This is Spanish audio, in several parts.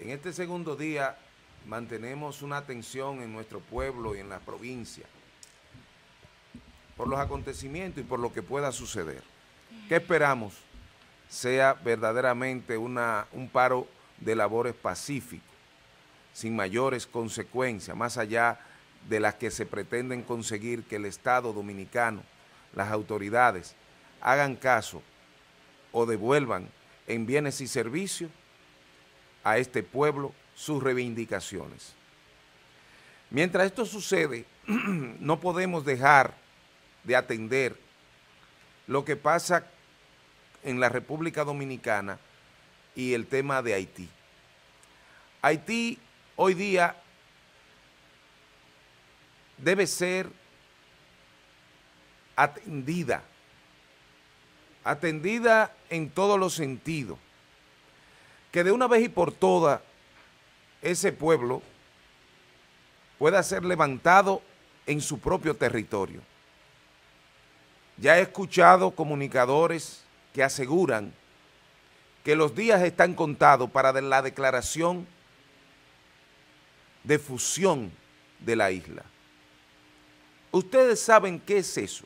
En este segundo día mantenemos una tensión en nuestro pueblo y en la provincia por los acontecimientos y por lo que pueda suceder. ¿Qué esperamos? Sea verdaderamente un paro de labores pacífico, sin mayores consecuencias, más allá de las que se pretenden conseguir que el Estado dominicano, las autoridades, hagan caso o devuelvan en bienes y servicios a este pueblo sus reivindicaciones. Mientras esto sucede, no podemos dejar de atender lo que pasa en la República Dominicana y el tema de Haití. Haití hoy día debe ser atendida en todos los sentidos, que de una vez y por todas ese pueblo pueda ser levantado en su propio territorio. Ya he escuchado comunicadores que aseguran que los días están contados para la declaración de fusión de la isla. Ustedes saben qué es eso.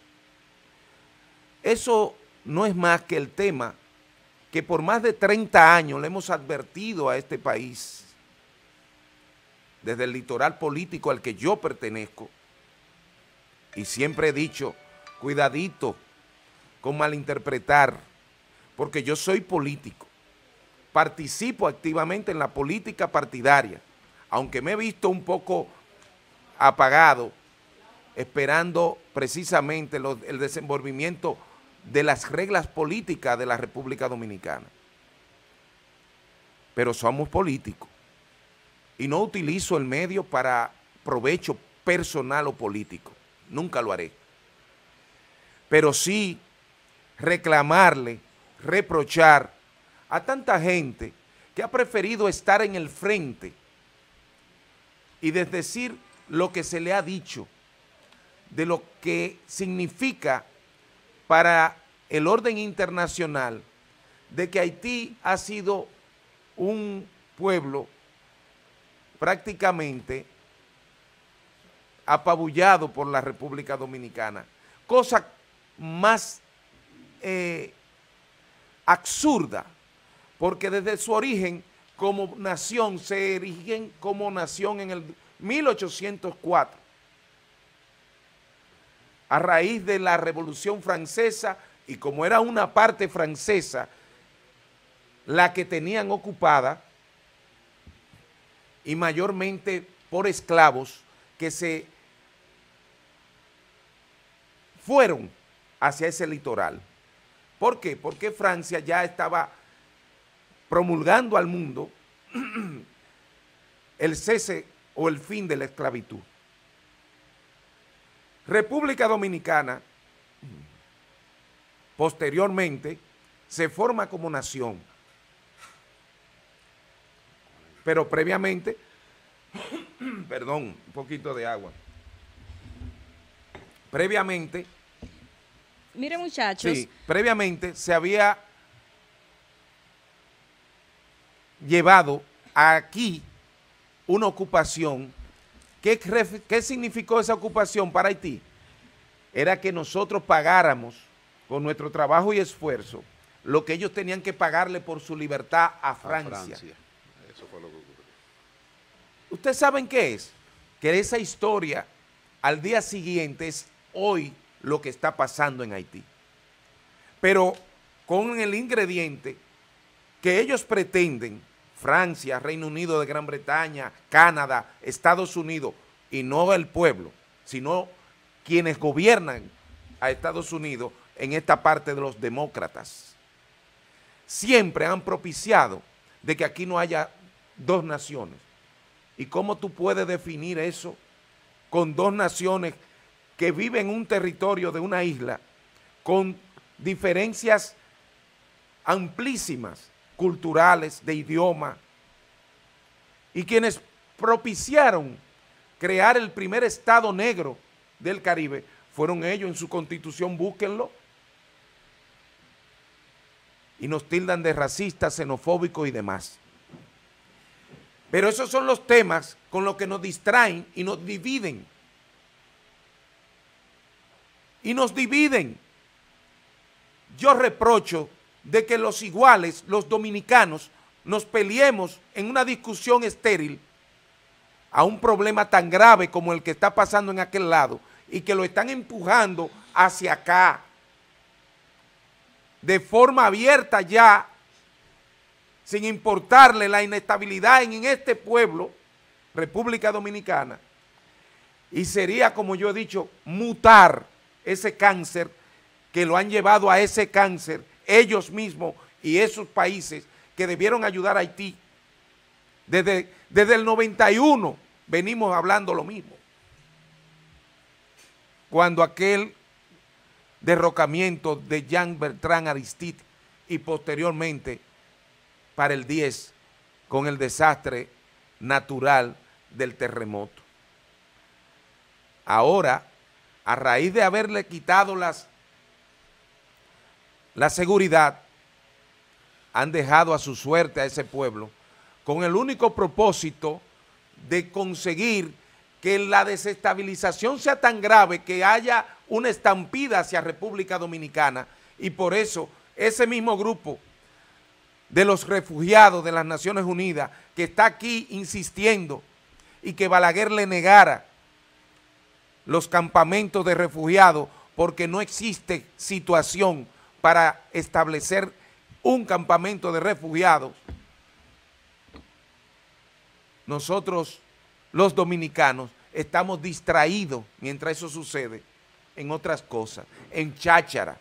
Eso no es más que el tema que por más de 30 años le hemos advertido a este país, desde el litoral político al que yo pertenezco, y siempre he dicho, cuidadito con malinterpretar, porque yo soy político, participo activamente en la política partidaria, aunque me he visto un poco apagado, esperando precisamente el desenvolvimiento de las reglas políticas de la República Dominicana. Pero somos políticos y no utilizo el medio para provecho personal o político, nunca lo haré. Pero sí reclamarle, reprochar a tanta gente que ha preferido estar en el frente y desdecir lo que se le ha dicho de lo que significa para el orden internacional de que Haití ha sido un pueblo prácticamente apabullado por la República Dominicana, cosa más absurda, porque desde su origen como nación se erigen como nación en el 1804, a raíz de la Revolución Francesa, y como era una parte francesa la que tenían ocupada, y mayormente por esclavos que se fueron hacia ese litoral. ¿Por qué? Porque Francia ya estaba promulgando al mundo el cese o el fin de la esclavitud. República Dominicana, posteriormente, se forma como nación, pero previamente, perdón, un poquito de agua, previamente, mire muchachos, sí, previamente se había llevado aquí una ocupación. ¿Qué significó esa ocupación para Haití? Era que nosotros pagáramos con nuestro trabajo y esfuerzo lo que ellos tenían que pagarle por su libertad a Francia. Eso fue lo que ocurrió. ¿Ustedes saben qué es? Que esa historia al día siguiente es hoy lo que está pasando en Haití. Pero con el ingrediente que ellos pretenden, Francia, Reino Unido de Gran Bretaña, Canadá, Estados Unidos, y no el pueblo, sino quienes gobiernan a Estados Unidos en esta parte de los demócratas, siempre han propiciado de que aquí no haya dos naciones. ¿Y cómo tú puedes definir eso con dos naciones que viven en un territorio de una isla con diferencias amplísimas, culturales, de idioma, y quienes propiciaron crear el primer estado negro del Caribe fueron ellos en su constitución? Búsquenlo. Y nos tildan de racistas, xenofóbicos y demás. Pero esos son los temas con los que nos distraen y nos dividen. Y nos dividen. Yo reprocho de que los iguales, los dominicanos, nos peleemos en una discusión estéril a un problema tan grave como el que está pasando en aquel lado y que lo están empujando hacia acá de forma abierta ya, sin importarle la inestabilidad en este pueblo, República Dominicana, y sería, como yo he dicho, mutar ese cáncer que lo han llevado a ese cáncer ellos mismos y esos países que debieron ayudar a Haití. Desde el 91 venimos hablando lo mismo. Cuando aquel derrocamiento de Jean-Bertrand Aristide y posteriormente para el 10 con el desastre natural del terremoto. Ahora, a raíz de haberle quitado la seguridad, han dejado a su suerte a ese pueblo con el único propósito de conseguir que la desestabilización sea tan grave que haya una estampida hacia República Dominicana, y por eso ese mismo grupo de los refugiados de las Naciones Unidas que está aquí insistiendo y que Balaguer le negara los campamentos de refugiados porque no existe situación para establecer un campamento de refugiados. Nosotros, los dominicanos, estamos distraídos mientras eso sucede en otras cosas, en cháchara.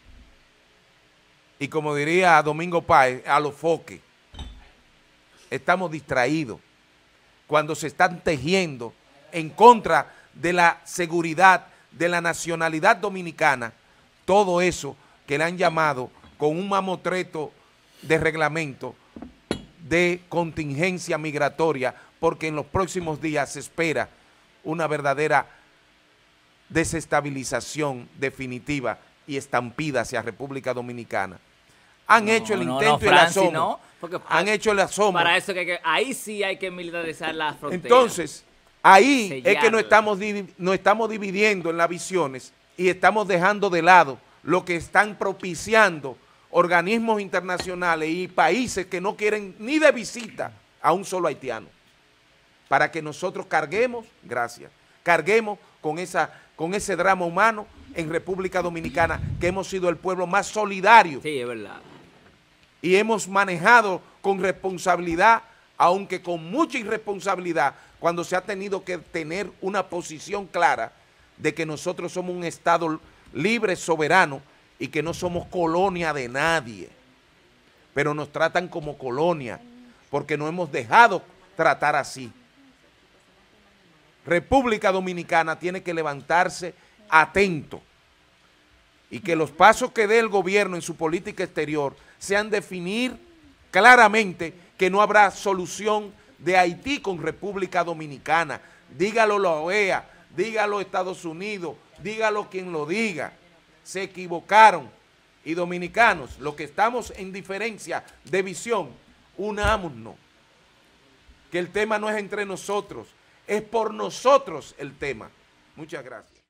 Y como diría Domingo Páez, a los foques. Estamos distraídos cuando se están tejiendo en contra de la seguridad, de la nacionalidad dominicana, todo eso que le han llamado con un mamotreto de reglamento de contingencia migratoria, porque en los próximos días se espera una verdadera desestabilización definitiva y estampida hacia República Dominicana. Han hecho el intento y el asomo. No, porque han hecho el asomo. Para eso ahí sí hay que militarizar la frontera. Entonces, ahí sellarla. Es que nos estamos dividiendo en las visiones y estamos dejando de lado lo que están propiciando organismos internacionales y países que no quieren ni de visita a un solo haitiano, para que nosotros carguemos con ese drama humano en República Dominicana, que hemos sido el pueblo más solidario. Sí, es verdad. Y hemos manejado con responsabilidad, aunque con mucha irresponsabilidad, cuando se ha tenido que tener una posición clara de que nosotros somos un Estado libre, soberano, y que no somos colonia de nadie. Pero nos tratan como colonia, porque nos hemos dejado tratar así. República Dominicana tiene que levantarse atento y que los pasos que dé el gobierno en su política exterior sean definir claramente que no habrá solución de Haití con República Dominicana. Dígalo la OEA, dígalo Estados Unidos, dígalo quien lo diga. Se equivocaron. Y dominicanos, los que estamos en diferencia de visión, unámonos. Que el tema no es entre nosotros, es por nosotros el tema. Muchas gracias.